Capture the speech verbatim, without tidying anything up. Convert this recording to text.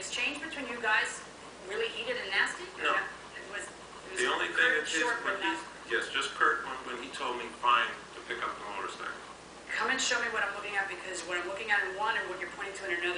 exchange between you guys really heated and nasty? No. It was, it was The only thing curt, is short, when but he, not. yes, just Kurt, when, when he told me fine to pick up the motorcycle. Come and show me what I'm looking at, because what I'm looking at in one and what you're pointing to in another